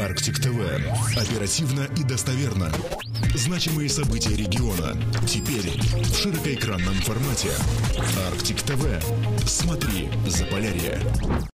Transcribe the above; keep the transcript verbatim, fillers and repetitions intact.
Арктик ТВ. Оперативно и достоверно. Значимые события региона. Теперь в широкоэкранном формате. Арктик ТВ. Смотри Заполярье.